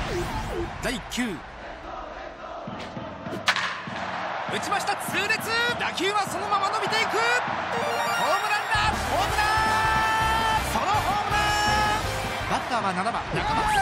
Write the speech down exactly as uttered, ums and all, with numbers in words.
だいいっ球、打ちました。痛烈。打球はそのまま伸びていく。ホームランだ。ホームラン、ソロホームラン。バッターはななばん中松。